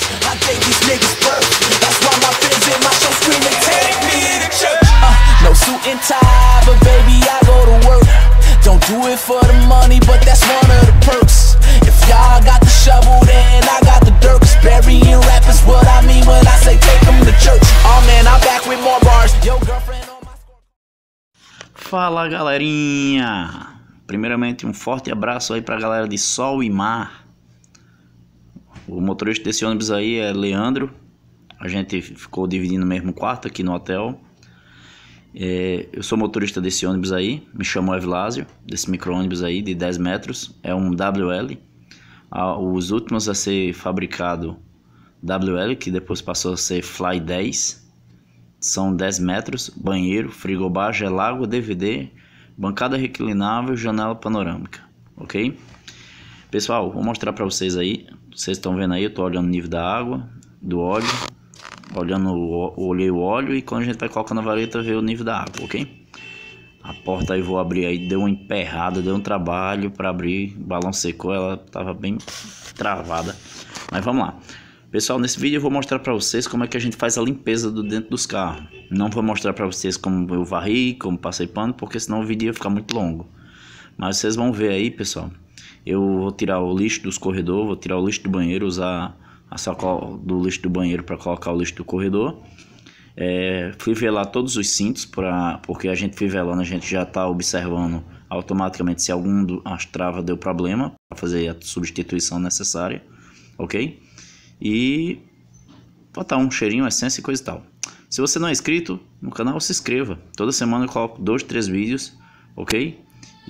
I gave these niggas birth. That's why my fans in my show screaming, take me to church. No suit and tie, but baby I go to work. Don't do it for the money, but that's one of the perks. If y'all got the shovel, then I got the dirt. Burying rappers, what I mean when I say take them to church. Oh man, I'm back with more bars. Yo girlfriend on my score. Fala galerinha, primeiramente um forte abraço aí pra galera de Sol e Mar. O motorista desse ônibus aí é Leandro. A gente ficou dividindo o mesmo quarto aqui no hotel. Eu sou motorista desse ônibus aí, me chamo Evilásio, desse micro-ônibus aí de 10 metros, é um WL. Os últimos a ser fabricado WL, que depois passou a ser Fly 10, são 10 metros, banheiro, frigobar, gelágua, DVD, bancada reclinável, janela panorâmica, ok? Pessoal, vou mostrar para vocês aí, vocês estão vendo aí, eu tô olhando o nível da água, do óleo. Olhei o óleo e quando a gente vai colocando a vareta vê o nível da água, ok? A porta aí vou abrir aí, deu uma emperrada, deu um trabalho para abrir, o balão secou, ela tava bem travada. Mas vamos lá. Pessoal, nesse vídeo eu vou mostrar para vocês como é que a gente faz a limpeza do dentro dos carros. Não vou mostrar para vocês como eu varri, como passei pano, porque senão o vídeo ia ficar muito longo. Mas vocês vão ver aí, pessoal. Eu vou tirar o lixo dos corredores, vou tirar o lixo do banheiro, usar a sacola do lixo do banheiro para colocar o lixo do corredor. Fivelar todos os cintos, porque a gente fivelando, a gente já está observando automaticamente se algum das travas deu problema, para fazer a substituição necessária, ok? E botar um cheirinho, essência e coisa e tal. Se você não é inscrito no canal, se inscreva. Toda semana eu coloco 2, 3 vídeos, ok?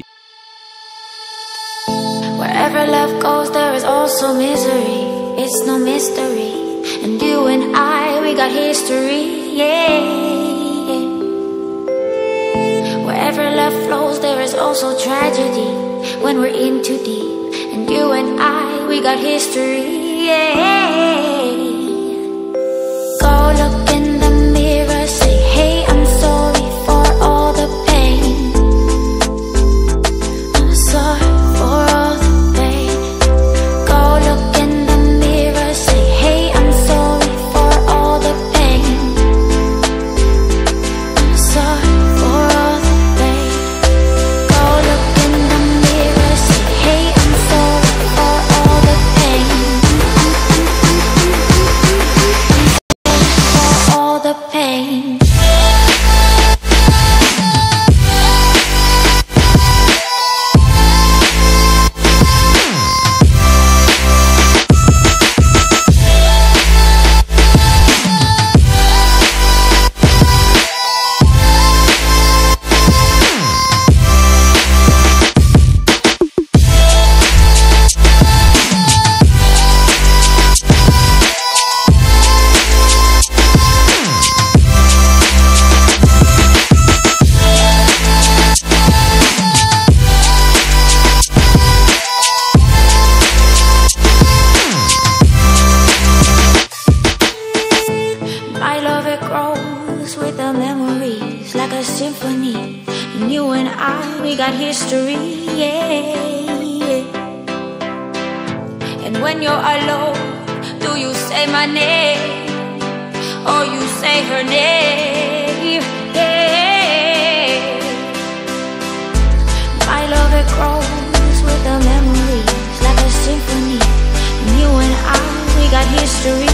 Wherever love goes, there is also misery. It's no mystery, and you and I, we got history, yeah. Wherever love flows, there is also tragedy when we're in too deep, and you and I, we got history, yeah. Go look in the mirror, say, hey, I'm sorry for all the pain. I'm sorry for all the pain. Go look in the mirror, say, hey, I'm sorry for all the pain. I'm sorry for all the pain. Go look in the mirror, say, hey, I'm sorry for all the pain. For all the pain. My love, it grows with the memories like a symphony. And you and I, we got history, yeah. And when you're alone, do you say my name or you say her name? Yeah. My love, it grows with the memories like a symphony. And you and I, we got history.